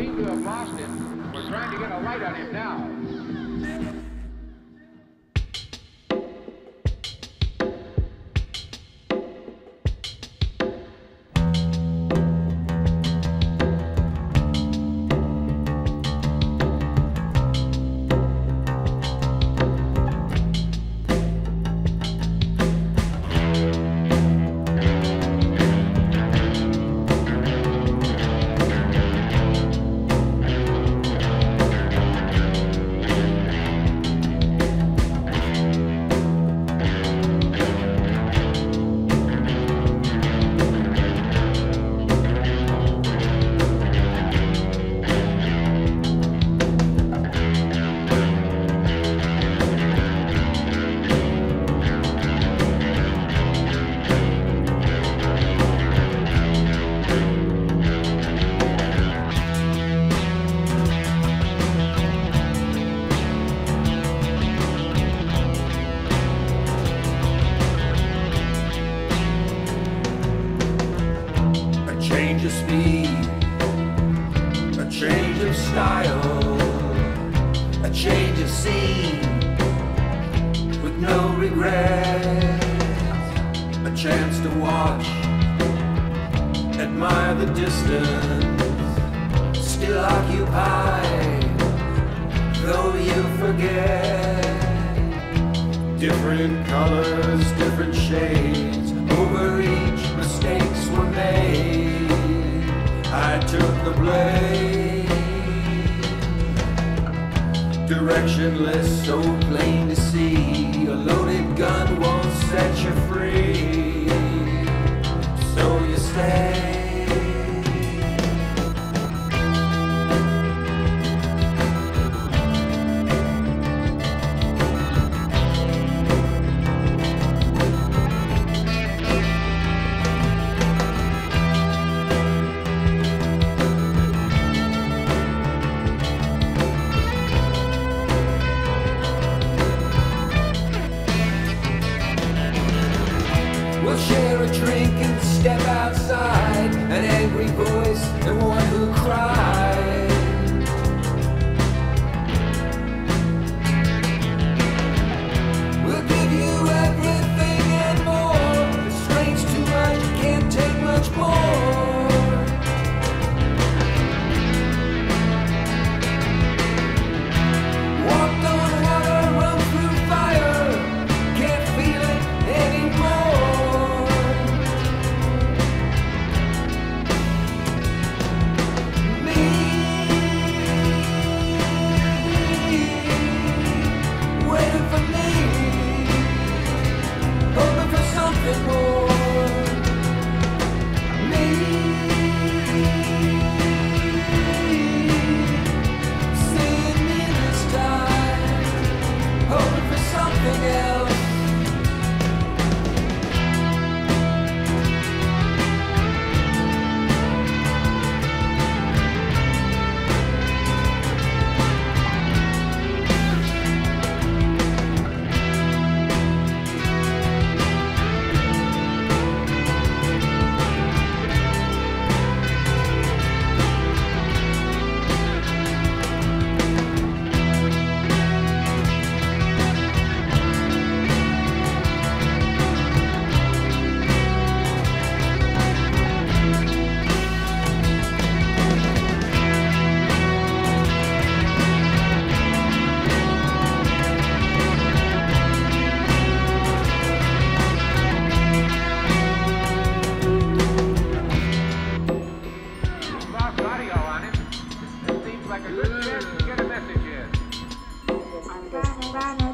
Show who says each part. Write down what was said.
Speaker 1: seem to have lost it. We're trying to get a light on him now.
Speaker 2: Change of speed, a change of style, a change of scene with no regret, a chance to watch, admire the distance, still occupied, though you forget. Different colors, different shades, over each mistakes were made. I took the blame. Directionless, so plain to see. A loaded gun won't set you free, so you stay. We'll share a drink and step outside. An angry voice and one who cried. We'll give you everything and more. It's strange too much, can't take much more. Walked on water, run through fire. Can't feel it anymore. Waiting for me, hoping for something more. Me, seeing me this time, hoping for something else.
Speaker 1: Lost audio on it. It seems like a good chance to get a message in.